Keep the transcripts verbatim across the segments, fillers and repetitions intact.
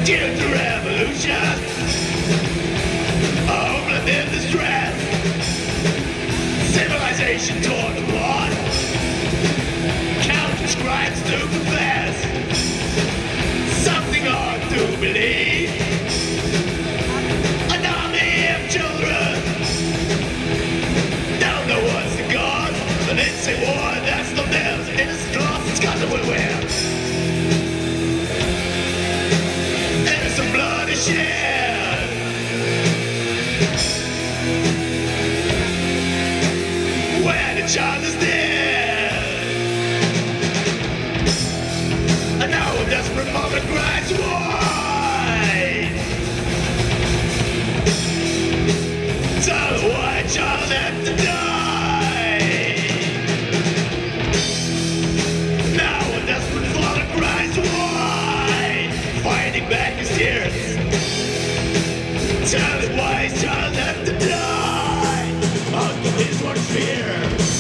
Choose the revolution. Homeland in distress. Civilization torn apart. Countless crimes to confess. Something hard to believe. An army of children. Don't know what's the god. But it's a war that's no nails. Innocent lost, it's got to wear. Innocent blood is shed. Where the child is dead. And now a desperate mother cries wide. Tell the white child had to die. Now a desperate father cries wide, fighting back his tears. Tell the white child had to die under his worst fear.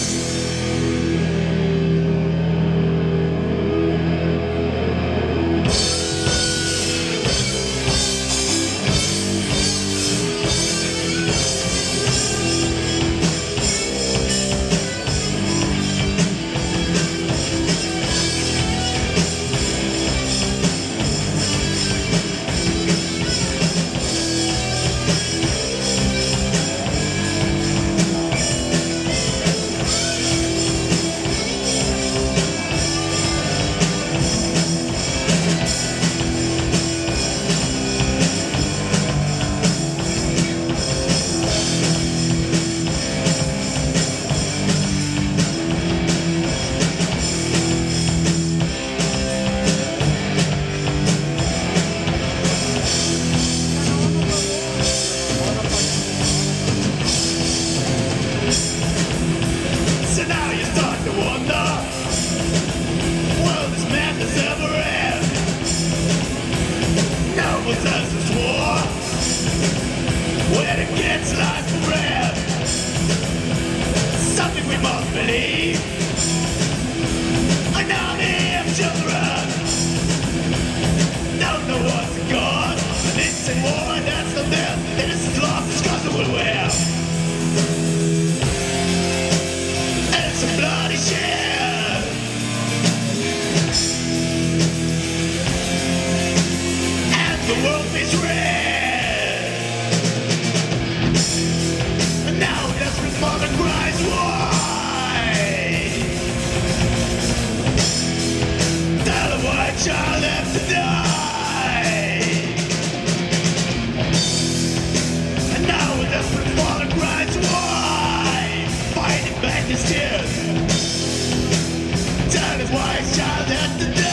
Child left to die. And now a desperate father cries why, fighting back his tears. Tell his wife's child left to die.